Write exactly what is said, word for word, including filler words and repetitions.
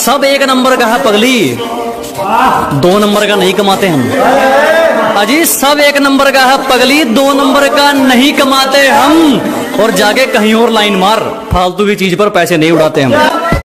सब एक नंबर का है पगली, दो नंबर का नहीं कमाते हम। अजी सब एक नंबर का है पगली, दो नंबर का नहीं कमाते हम। और जाके कहीं और लाइन मार, फालतू की चीज पर पैसे नहीं उड़ाते हम।